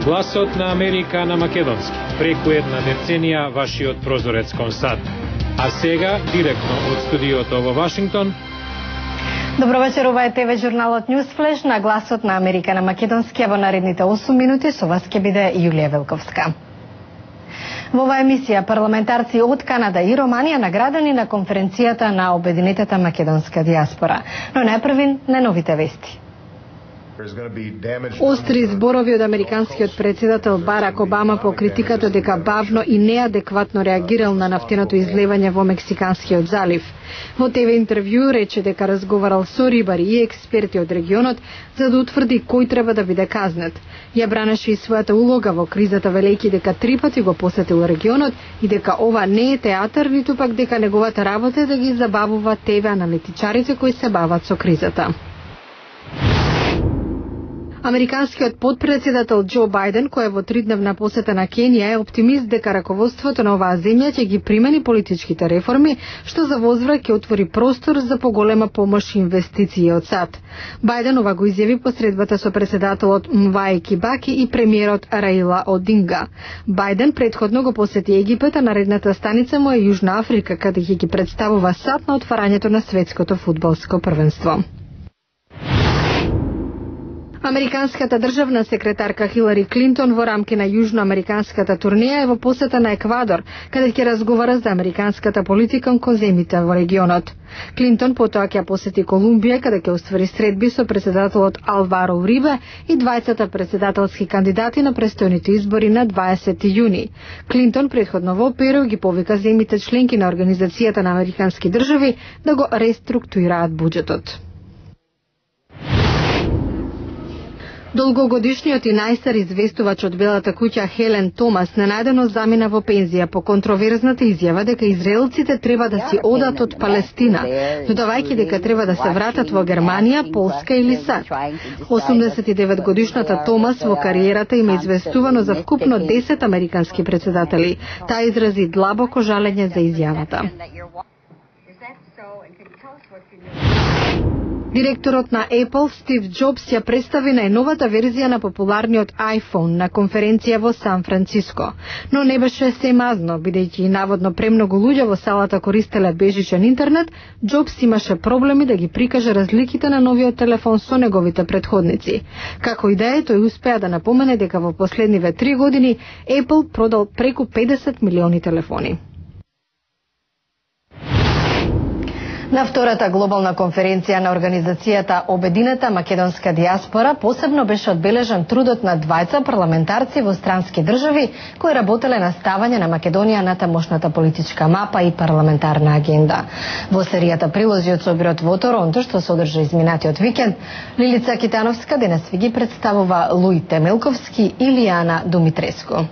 Гласот на Америка на македонски. Преку една деценија вашиот прозорец кон САД. А сега, директно од студиото во Вашингтон. Добро вечер, ова е ТВ журналот Newsflash на Гласот на Америка на македонски, во наредните 8 минути со вас ќе биде Јулија Велковска. Во оваа емисија парламентарци од Канада и Романија наградени на конференцијата на обединетата македонска диаспора. Но најпрвин на новите вести. Остри зборови од американскиот председател Барак Обама по критиката дека бавно и неадекватно реагирал на нафтеното излевање во Мексиканскиот залив. Во ТВ интервју рече дека разговарал со рибари и експерти од регионот за да утврди кој треба да биде казнет. Ја бранеше и својата улога во кризата, велејќи дека 3 пати го посетил регионот и дека ова не е театар, ниту пак дека неговата работа е да ги забавува ТВ аналитичарите кои се бават со кризата. Американскиот подпредседател Џо Бајден, кој е во 3-дневна посета на Кенија, е оптимист дека раководството на оваа земја ќе ги примени политичките реформи, што за возврат ќе отвори простор за поголема помош и инвестиции од САД. Бајден ова го изјави посредбата со председателот Мваи Кибаки и премиерот Раила Одинга. Бајден претходно го посети Египет, а наредната станица му е Јужна Африка, каде ќе ги представува САД на отварањето на светското фудбалско првенство. Американската државна секретарка Хилари Клинтон во рамки на јужноамериканската турнеја е во посета на Еквадор, каде ќе разговара за американската политика кон земјите во регионот. Клинтон потоа ќе посети Колумбија, каде ќе оствари средби со председателот Алваро Урибе и двајцата председателски кандидати на престојните избори на 20 јуни. Клинтон претходно во Перу ги повика земјите членки на Организацијата на американски држави да го реструктурираат буџетот. Долгогодишниот и најстар известувач од Белата куќа Хелен Томас ненадено замина во пензија по контроверзната изјава дека израелците треба да си одат од Палестина, додавајќи дека треба да се вратат во Германија, Полска или САД. 89-годишната Томас во кариерата има известувано за вкупно 10 американски председатели. Таа изрази длабоко жалење за изјавата. Директорот на Apple, Стив Џобс, ја представи најновата верзија на популарниот iPhone на конференција во Сан Франциско. Но не беше се мазно, бидејќи наводно премногу луѓе во салата користеле бежичен интернет, Џобс имаше проблеми да ги прикаже разликите на новиот телефон со неговите претходници. Како и да е, тој успеа да напомене дека во последниве 3 години Apple продал преку 50 милиони телефони. На втората глобална конференција на Организацијата Обединета македонска диаспора посебно беше одбележан трудот на двајца парламентарци во странски држави кои работеле на ставање на Македонија на тамошната политичка мапа и парламентарна агенда. Во серијата прилози од собирот во Торонто, што се одржа изминатиот викенд, Лилица Китановска денес ви ги представува Луј Темелковски и Лијана Думитреску.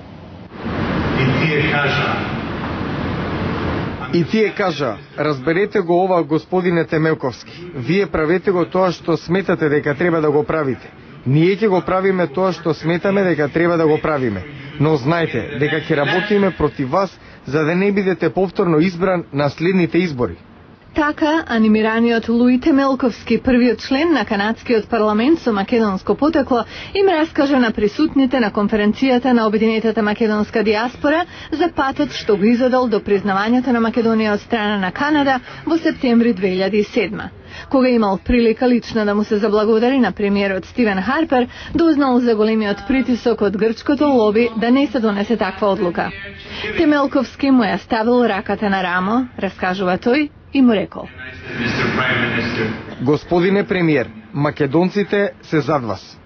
И тие кажа, разберете го ова, господине Темелковски. Вие правете го тоа што сметате дека треба да го правите. Ние ќе го правиме тоа што сметаме дека треба да го правиме. Но знајте дека ќе работиме против вас за да не бидете повторно избран на следните избори. Така, анимираниот Луј Темелковски, првиот член на канадскиот парламент со македонско потекло, им раскажа на присутните на конференцијата на Обединетата македонска диаспора за патот што го изодал до признавањето на Македонија од страна на Канада во септември 2007. Кога имал прилика лично да му се заблагодари на премиерот Стивен Харпер, дознал за големиот притисок од грчкото лоби да не се донесе таква одлука. Темелковски му ја ставил раката на рамо, раскажува тој, и му рекол: Господине премиер, македонците се зад вас.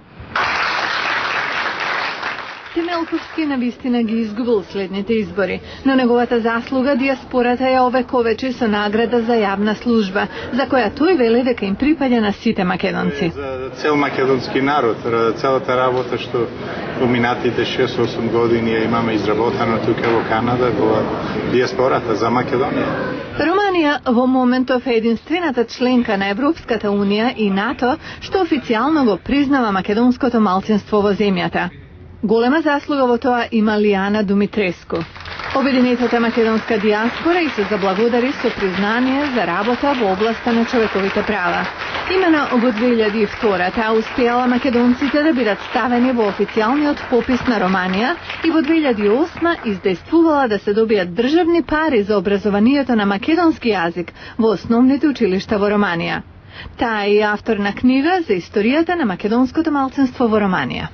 Темелковски навистина ги изгубил следните избори, но неговата заслуга диаспората ја овековечи со награда за јавна служба, за која тој веле дека им припаѓа на сите македонци. За цел македонски народ, целата работа што во минатите 6-8 години ја имаме изработено тука во Канада, во диаспората за Македонија. Романија во моментов е единствената членка на Европската Унија и НАТО што официјално го признава македонското малцинство во земјата. Голема заслуга во тоа има Лијана Думитреску. Обединетата македонска диаспора и се заблагодари со признание за работа во областа на човековите права. Имено во 2002 таа успеала македонците да бидат ставени во официјалниот попис на Романија и во 2008 издействувала да се добијат државни пари за образованието на македонски јазик во основните училишта во Романија. Таа е автор на книга за историјата на македонското малцинство во Романија.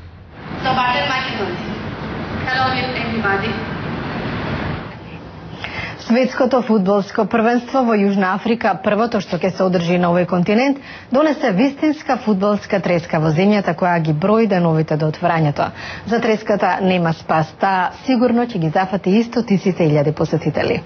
Светското фудбалско првенство во Јужна Африка, првото што ќе се одржи на овој континент, донесе вистинска фудбалска треска во земјата која ги брои деновите до отворањето. За треската нема спас, таа сигурно ќе ги зафати и стотиците илјади посетители.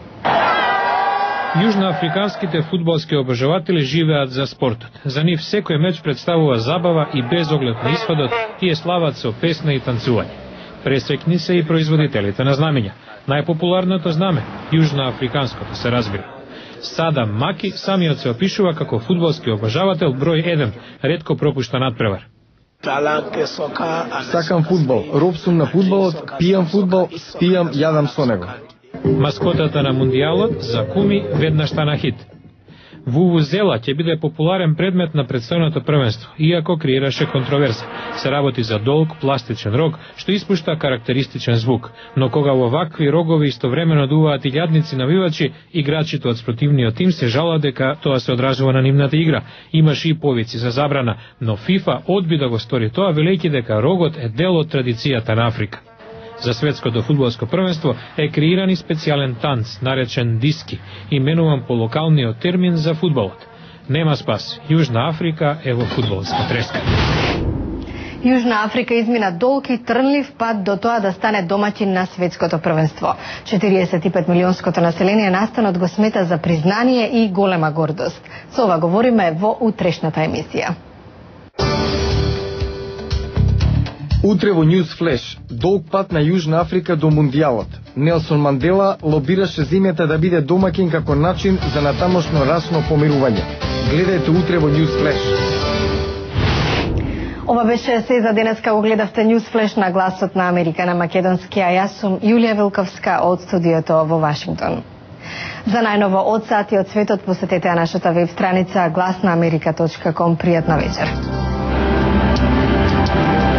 Јужноафриканските фудбалски обожаватели живеат за спортот. За нив секој меч представува забава и без оглед на исходот, тие слават со песна и танцување. Пресекни се и производителите на знамења. Најпопуларното знаме, јужноафриканското, се разбира. Садам Маки самиот се опишува како фудбалски обожавател број 1, ретко пропушта надпревар. Сакам фудбал, роб сум на фудбалот, пијам фудбал, спијам, јадам со него. Маскотата на мундијалот за куми веднаш стана хит. Вувузела ќе биде популарен предмет на претстојното првенство, иако креираше контроверза. Се работи за долг пластичен рог, што испушта карактеристичен звук, но кога во вакви рогови истовремено дуваат илјадници навивачи, играчите од спротивниот тим се жалат дека тоа се одражува на нивната игра. Имаше и повици за забрана, но ФИФА одби да го стори тоа, велејќи дека рогот е дел од традицијата на Африка. За светското фудбалско првенство е креиран и специјален танц, наречен диски, именуван по локалниот термин за фудбалот. Нема спас, Јужна Африка е во фудбалска треска. Јужна Африка измина долг и трнлив пат до тоа да стане домаќин на светското првенство. 45 милионското население настанот го смета за признание и голема гордост. Со ова говориме во утрешната емисија. Утре во News Flash, долг пат на Јужна Африка до мундијалот. Нелсон Мандела лобираше земјата да биде домаќин како начин за натамошно расно помирување. Гледајте утре во News Flash. Ова беше се за денеска. Го гледавте News Flash на гласот на Америка на македонски, а јас сум Јулија Вилковска од студиото во Вашингтон. За најново од сати од светот посетете нашата веб страница glasnaamerika.com. Пријатна вечер.